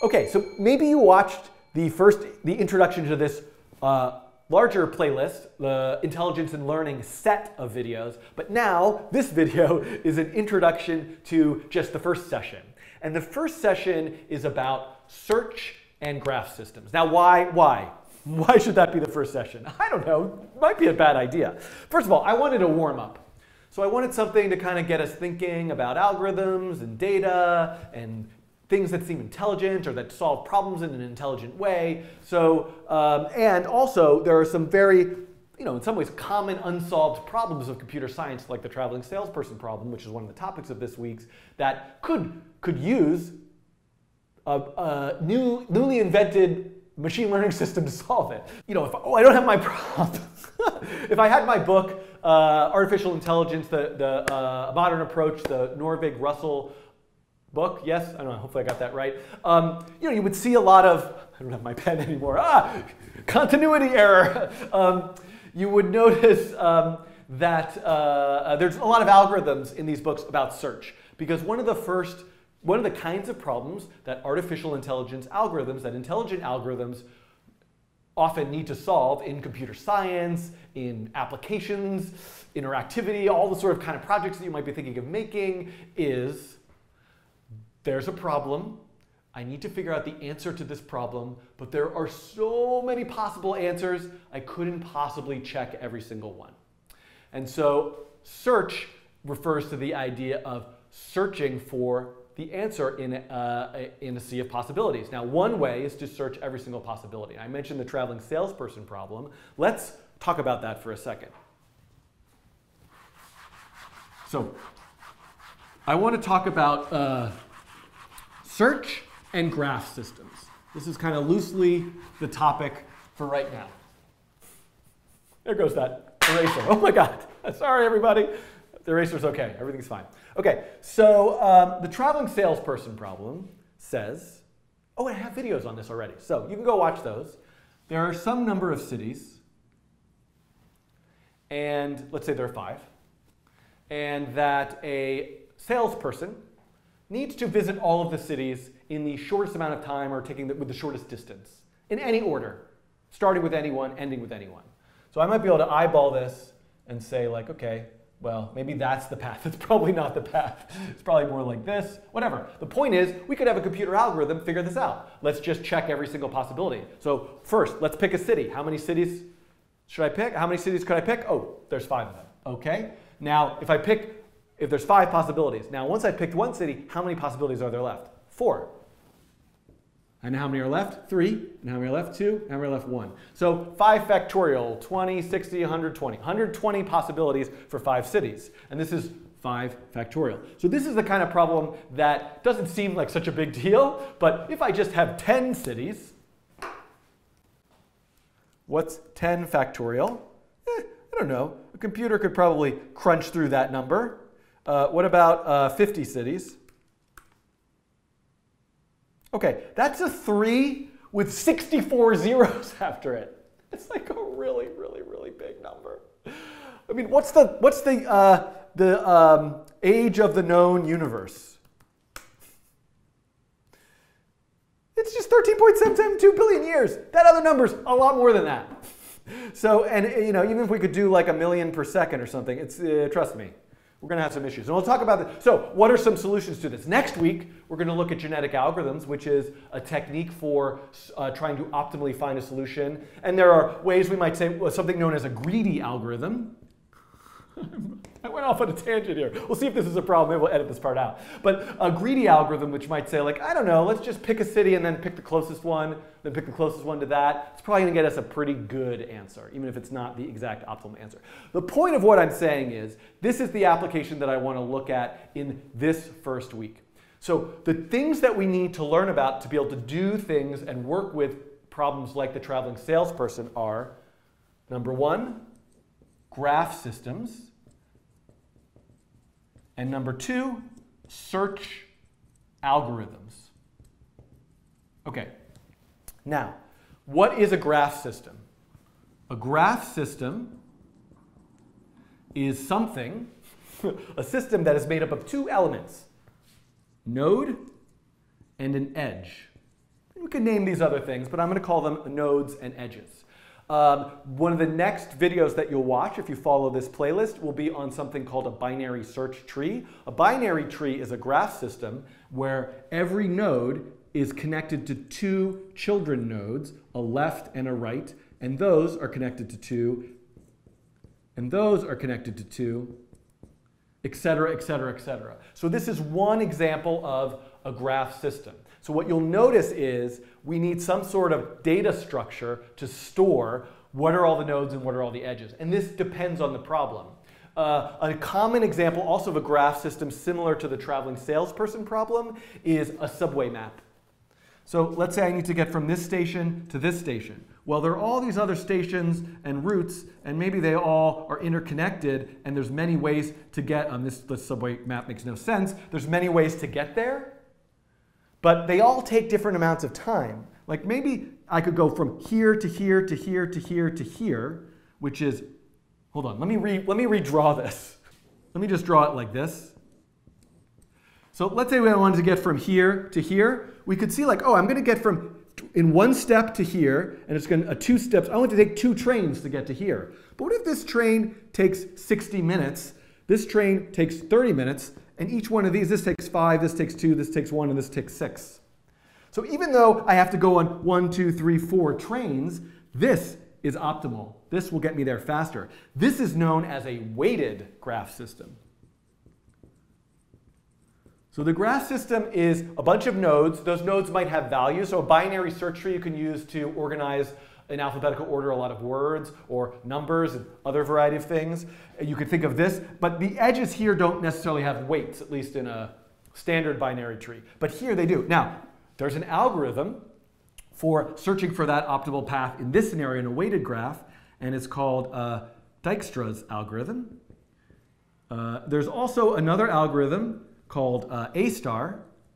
Okay, so maybe you watched the introduction to this larger playlist, the Intelligence and Learning set of videos, but now this video is an introduction to just the first session. And the first session is about search and graph systems. Now why? Why should that be the first session? I don't know, might be a bad idea. First of all, I wanted a warm up. So I wanted something to kind of get us thinking about algorithms and data and things that seem intelligent or that solve problems in an intelligent way. So, and also there are some very, in some ways common unsolved problems of computer science, like the traveling salesperson problem, which is one of the topics of this week's, that could use a newly invented machine learning system to solve it. I don't have my prompt. If I had my book, Artificial Intelligence, the Modern Approach, the Norvig-Russell book, yes, I don't know, hopefully I got that right. You would see a lot of, I don't have my pen anymore, continuity error. You would notice that there's a lot of algorithms in these books about search, because one of the kinds of problems that artificial intelligence algorithms, that intelligent algorithms often need to solve in computer science, in applications, interactivity, all the sort of kind of projects that you might be thinking of making is, there's a problem, I need to figure out the answer to this problem, but there are so many possible answers, I couldn't possibly check every single one. And so search refers to the idea of searching for the answer in a sea of possibilities. Now, one way is to search every single possibility. I mentioned the traveling salesperson problem. Let's talk about that for a second. So I want to talk about search and graph systems. This is kind of loosely the topic for right now. There goes that eraser. Oh my God. Sorry, everybody. The eraser's okay. Everything's fine. Okay, so the traveling salesperson problem says, oh, I have videos on this already, so you can go watch those. There are some number of cities, and let's say there are 5, and that a salesperson needs to visit all of the cities in the shortest amount of time or with the shortest distance, in any order, starting with anyone, ending with anyone. So I might be able to eyeball this and say, like, okay, well, maybe that's the path. It's probably not the path. It's probably more like this, whatever. The point is, we could have a computer algorithm figure this out. Let's just check every single possibility. So first, let's pick a city. How many cities should I pick? How many cities could I pick? Oh, there's 5 of them. Okay. Now, if there's 5 possibilities. Now, once I've picked one city, how many possibilities are there left? 4. And how many are left? 3. And how many are left? 2. And how many are left? 1. So 5 factorial, 20, 60, 120. 120 possibilities for 5 cities. And this is 5 factorial. So this is the kind of problem that doesn't seem like such a big deal, but if I just have 10 cities, what's 10 factorial? I don't know. A computer could probably crunch through that number. What about 50 cities? Okay, that's a 3 with 64 zeros after it. It's like a really, really, really big number. I mean, what's the age of the known universe? It's just 13.772 billion years. That other number's a lot more than that. So, and even if we could do like 1 million per second or something, it's trust me, we're going to have some issues. And we'll talk about that. So what are some solutions to this? Next week, we're going to look at genetic algorithms, which is a technique for trying to optimally find a solution. And there are ways we might say something known as a greedy algorithm. I went off on a tangent here. We'll see if this is a problem. Maybe we'll edit this part out. But a greedy algorithm, which might say, like, I don't know, let's just pick a city and then pick the closest one, then pick the closest one to that. It's probably going to get us a pretty good answer, even if it's not the exact optimal answer. The point of what I'm saying is, this is the application that I want to look at in this first week. So the things that we need to learn about to be able to do things and work with problems like the traveling salesperson are, number 1, graph systems. And number 2, search algorithms. Okay, now, what is a graph system? A graph system is something, a system that is made up of 2 elements, node and an edge. can name these other things, but I'm going to call them nodes and edges. One of the next videos that you'll watch, if you follow this playlist, will be on something called a binary search tree. A binary tree is a graph system where every node is connected to two children nodes, a left and a right, and those are connected to two, and those are connected to two, etc., etc., etc. So this is one example of a graph system. So what you'll notice is we need some sort of data structure to store what are all the nodes and what are all the edges. And this depends on the problem. A common example also of a graph system similar to the traveling salesperson problem is a subway map. So let's say I need to get from this station to this station. Well, there are all these other stations and routes, and maybe they all are interconnected, and there's many ways to get, this subway map makes no sense, there's many ways to get there, but they all take different amounts of time. Like maybe I could go from here to here to here to here to here, which is, hold on, let me redraw this. Let me just draw it like this. So let's say we wanted to get from here to here. We could see like, oh, I'm going to get from in one step to here, and it's going to 2 steps. I want to take 2 trains to get to here. But what if this train takes 60 minutes? This train takes 30 minutes, and each one of these, this takes 5, this takes 2, this takes 1, and this takes 6. So even though I have to go on 1, 2, 3, 4 trains, this is optimal. This will get me there faster. This is known as a weighted graph system. So the graph system is a bunch of nodes. Those nodes might have values. So a binary search tree you can use to organize in alphabetical order a lot of words or numbers and other variety of things. You could think of this, but the edges here don't necessarily have weights, at least in a standard binary tree. But here they do. Now, there's an algorithm for searching for that optimal path in this scenario in a weighted graph, and it's called Dijkstra's algorithm. There's also another algorithm called A star,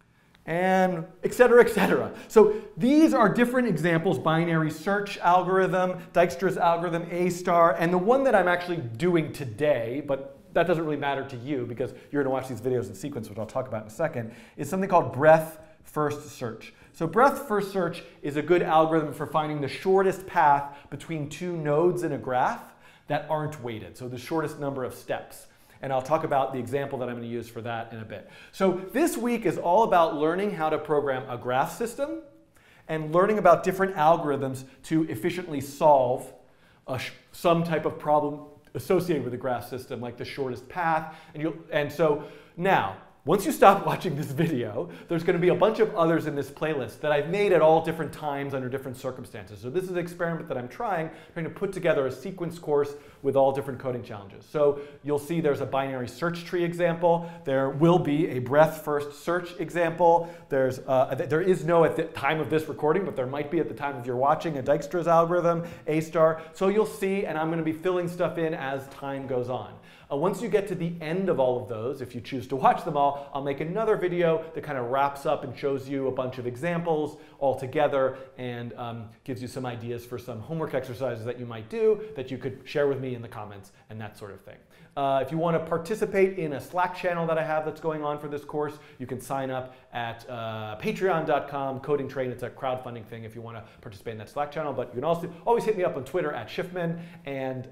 and et cetera, et cetera. So these are different examples: binary search algorithm, Dijkstra's algorithm, A star, and the one that I'm actually doing today, but that doesn't really matter to you because you're going to watch these videos in sequence, which I'll talk about in a second, is something called breadth first search. So breadth first search is a good algorithm for finding the shortest path between 2 nodes in a graph that aren't weighted, so the shortest number of steps. And I'll talk about the example that I'm going to use for that in a bit. So this week is all about learning how to program a graph system and learning about different algorithms to efficiently solve some type of problem associated with the graph system, like the shortest path. And so now, once you stop watching this video, there's going to be a bunch of others in this playlist that I've made at all different times under different circumstances. So this is an experiment that I'm trying to put together a sequence course with all different coding challenges. So you'll see there's a binary search tree example. There will be a breadth first search example. There is no at the time of this recording, but there might be at the time of your watching, a Dijkstra's algorithm, A star. So you'll see, and I'm going to be filling stuff in as time goes on. Once you get to the end of all of those, if you choose to watch them all, I'll make another video that kind of wraps up and shows you a bunch of examples all together and gives you some ideas for some homework exercises that you might do that you could share with me in the comments and that sort of thing. If you want to participate in a Slack channel that I have that's going on for this course, you can sign up at patreon.com, Coding Train. It's a crowdfunding thing if you want to participate in that Slack channel. But you can also always hit me up on Twitter at Schiffman and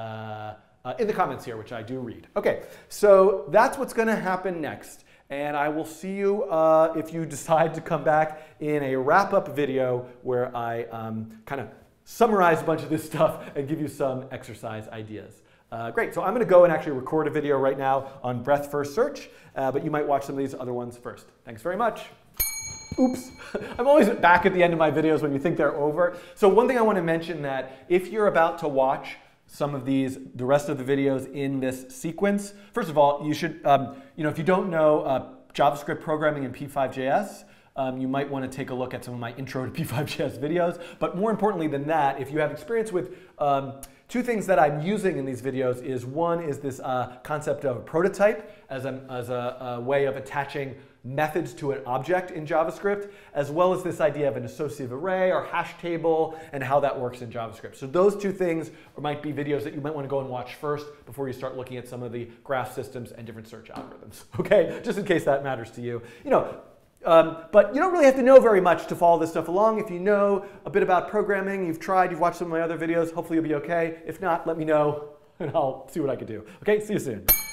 in the comments here, which I do read. Okay, so that's what's going to happen next. And I will see you if you decide to come back in a wrap-up video where I kind of summarize a bunch of this stuff and give you some exercise ideas. Great, so I'm going to go and actually record a video right now on breadth first search, but you might watch some of these other ones first. Thanks very much. Oops. I'm always back at the end of my videos when you think they're over. So one thing I want to mention that if you're about to watch some of the rest of the videos in this sequence, first of all, you should, if you don't know JavaScript programming in P5.js, you might want to take a look at some of my intro to P5.js videos. But more importantly than that, if you have experience with 2 things that I'm using in these videos is one is this concept of a prototype as a way of attaching methods to an object in JavaScript, as well as this idea of an associative array or hash table and how that works in JavaScript. So those 2 things might be videos that you might want to go and watch first before you start looking at some of the graph systems and different search algorithms. Okay, just in case that matters to you. But you don't really have to know very much to follow this stuff along. If you know a bit about programming, you've watched some of my other videos, hopefully you'll be okay. If not, let me know and I'll see what I can do. Okay, see you soon.